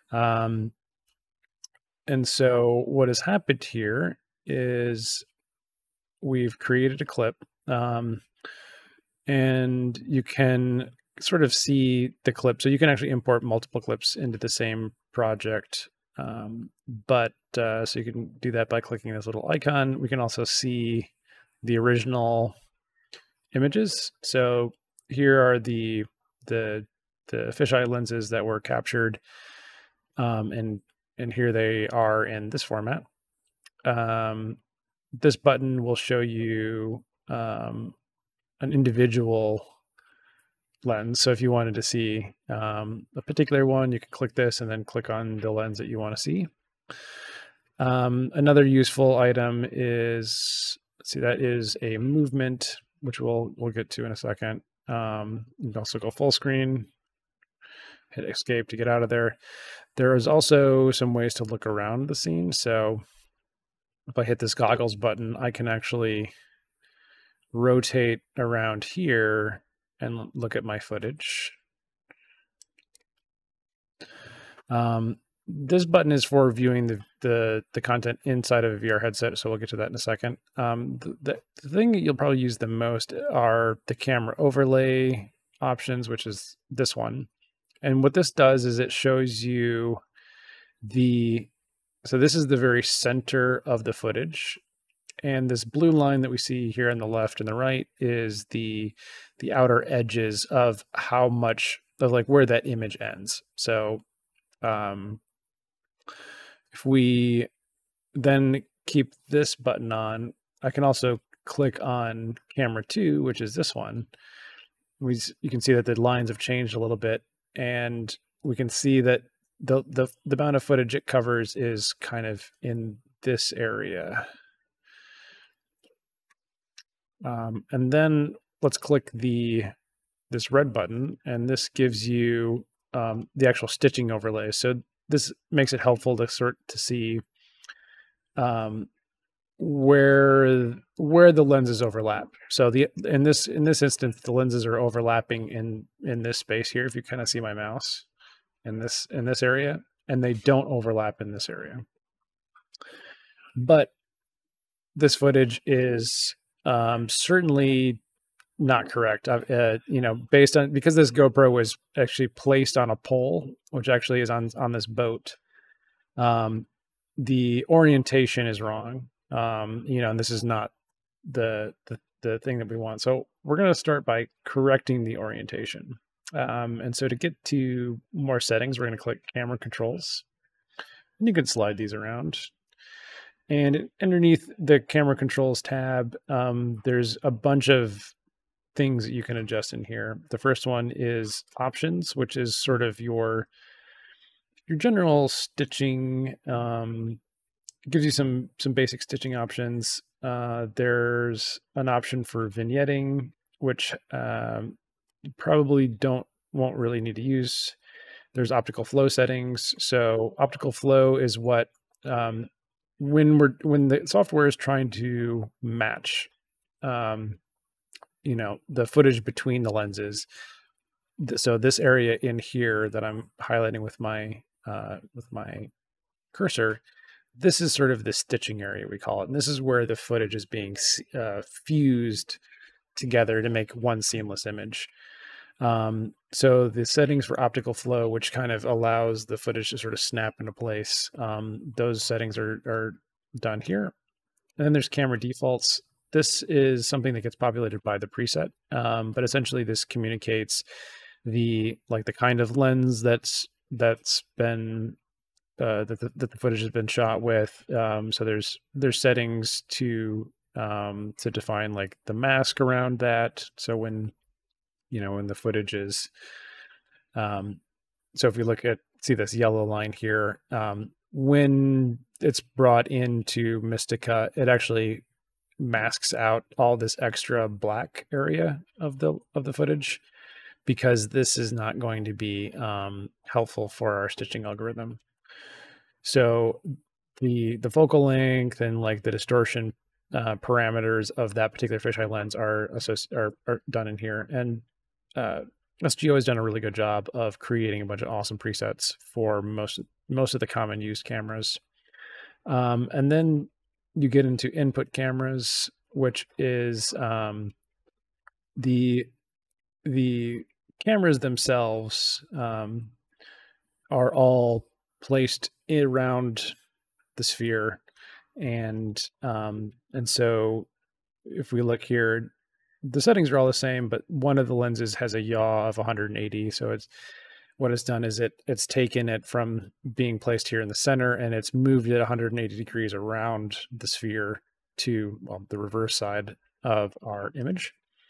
And so what has happened here is we've created a clip, and you can sort of see the clip. So you can actually import multiple clips into the same project. So you can do that by clicking this little icon. We can also see the original images. So here are the fisheye lenses that were captured, and here they are in this format. This button will show you an individual lens. So if you wanted to see a particular one, you can click this and then click on the lens that you want to see. Another useful item is, let's see, that is a movement, which we'll get to in a second. You can also go full screen, hit escape to get out of there. There is also some ways to look around the scene. So if I hit this goggles button, I can actually rotate around here and look at my footage. This button is for viewing the content inside of a VR headset, so we'll get to that in a second. The thing that you'll probably use the most are the camera overlay options, which is this one. And what this does is it shows you so this is the very center of the footage. And this blue line that we see here on the left and the right is the outer edges of how much of like where that image ends. So if we then keep this button on, I can also click on camera 2, which is this one. You can see that the lines have changed a little bit, and we can see that the amount of footage it covers is kind of in this area. And then let's click this red button, and this gives you the actual stitching overlay. So this makes it helpful to see where the lenses overlap. So in this instance, the lenses are overlapping in this space here. If you kind of see my mouse in this area, and they don't overlap in this area. But this footage is certainly not correct. Because this GoPro was actually placed on a pole, which actually is on this boat. The orientation is wrong. And this is not the thing that we want. So we're going to start by correcting the orientation. And so to get to more settings, we're going to click camera controls. And you can slide these around. And underneath the camera controls tab, there's a bunch of things that you can adjust in here. The first one is options, which is sort of your general stitching. It gives you some basic stitching options. There's an option for vignetting, which you probably won't really need to use. There's optical flow settings. So optical flow is what when the software is trying to match the footage between the lenses. So this area in here that I'm highlighting with my cursor, this is sort of the stitching area, we call it. And this is where the footage is being fused together to make one seamless image. So the settings for optical flow, which kind of allows the footage to sort of snap into place, those settings are done here. And then there's camera defaults. This is something that gets populated by the preset, but essentially this communicates the kind of lens that's been that the footage has been shot with. So there's settings to define like the mask around that. So when the footage is, so if we see this yellow line here, when it's brought into Mistika, it actually masks out all this extra black area of the footage, because this is not going to be helpful for our stitching algorithm. So the focal length and like the distortion parameters of that particular fisheye lens are done in here. And SGO has done a really good job of creating a bunch of awesome presets for most of the common used cameras. And then you get into input cameras, which is the cameras themselves are all placed around the sphere, and so if we look here, the settings are all the same, but one of the lenses has a yaw of 180. So it's what it's done is it's taken it from being placed here in the center, and it's moved it 180 degrees around the sphere to, well, the reverse side of our image.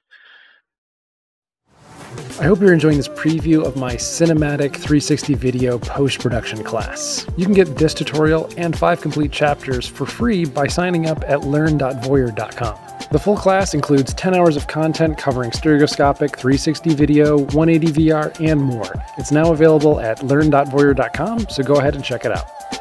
I hope you're enjoying this preview of my cinematic 360 video post-production class. You can get this tutorial and 5 complete chapters for free by signing up at learn.voyeur.com. The full class includes 10 hours of content covering stereoscopic, 360 video, 180 VR, and more. It's now available at learn.voyeur.com, so go ahead and check it out.